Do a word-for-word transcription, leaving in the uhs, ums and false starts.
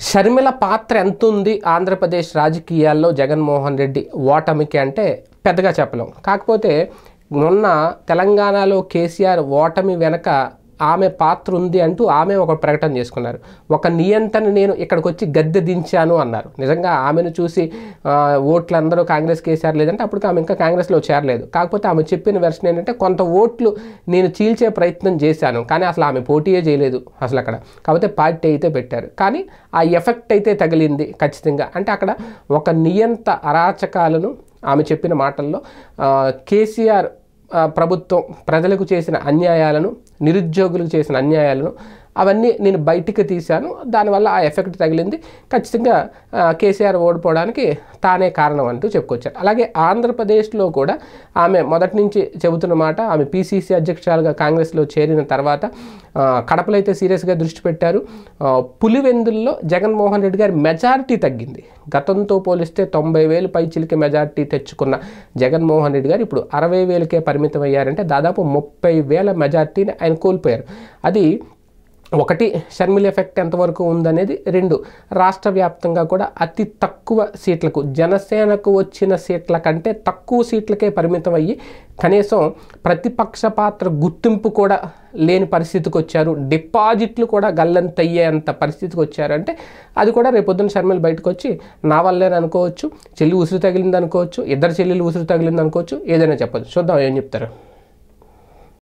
షర్మిల పాత్ర ఎంత ఉంది ఆంధ్రప్రదేశ్ రాజకీయాల్లో జగన్మోహన్ రెడ్డి ఓటమికి అంటే పెద్దగా చెప్పలేం. కాకపోతే మొన్న తెలంగాణలో కేసీఆర్ ఓటమి వెనక ఆమె పాత్ర ఉంది అంటూ ఆమె ఒక ప్రకటన చేసుకున్నారు. ఒక నియంత్రణ నేను ఇక్కడికి వచ్చి గద్దె దించాను అన్నారు. నిజంగా ఆమెను చూసి ఓట్లు అందరూ కాంగ్రెస్ కేసీఆర్ లేదంటే అప్పుడు ఆమె ఇంకా కాంగ్రెస్లో చేరలేదు. కాకపోతే ఆమె చెప్పిన వెర్షన్ ఏంటంటే కొంత ఓట్లు నేను చీల్చే ప్రయత్నం చేశాను, కానీ అసలు ఆమె పోటీయే చేయలేదు అసలు అక్కడ. కాకపోతే పార్టీ అయితే పెట్టారు, కానీ ఆ ఎఫెక్ట్ అయితే తగిలింది ఖచ్చితంగా. అంటే అక్కడ ఒక నియంత అరాచకాలను ఆమె చెప్పిన మాటల్లో కేసీఆర్ ప్రభుత్వం ప్రజలకు చేసిన అన్యాయాలను, నిరుద్యోగులకు చేసిన అన్యాయాలను అవన్నీ నేను బయటికి తీశాను, దానివల్ల ఆ ఎఫెక్ట్ తగిలింది. ఖచ్చితంగా కేసీఆర్ ఓడిపోవడానికి తానే కారణం అంటూ చెప్పుకొచ్చారు. అలాగే ఆంధ్రప్రదేశ్లో కూడా ఆమె మొదటి నుంచి చెబుతున్న మాట, ఆమె పీసీసీ అధ్యక్షురాలుగా కాంగ్రెస్లో చేరిన తర్వాత కడపలో అయితే సీరియస్గా దృష్టి పెట్టారు. పులివెందుల్లో జగన్మోహన్ రెడ్డి గారి మెజారిటీ తగ్గింది. గతంతో పోలిస్తే తొంభై వేలు పైచిలికి మెజారిటీ తెచ్చుకున్న జగన్మోహన్ రెడ్డి గారు ఇప్పుడు అరవై వేలకే పరిమితం అయ్యారంటే దాదాపు ముప్పై వేల మెజారిటీని ఆయన కోల్పోయారు. అది ఒకటి, షర్మిల ఎఫెక్ట్ ఎంతవరకు ఉందనేది. రెండు, రాష్ట్ర వ్యాప్తంగా కూడా అతి తక్కువ సీట్లకు, జనసేనకు వచ్చిన సీట్ల కంటే తక్కువ సీట్లకే పరిమితం అయ్యి కనీసం ప్రతిపక్ష పాత్ర గుర్తింపు కూడా లేని పరిస్థితికి వచ్చారు. డిపాజిట్లు కూడా గల్లంతయ్యేంత పరిస్థితికి వచ్చారంటే అది కూడా రేపొద్దున షర్మిల బయటకు వచ్చి నా వల్లేని అనుకోవచ్చు, చెల్లి ఉసురు తగిలింది అనుకోవచ్చు, ఇద్దరు చెల్లెలు ఉసురు తగిలింది అనుకోవచ్చు, ఏదైనా చెప్పచ్చు. చూద్దాం ఏం చెప్తారు.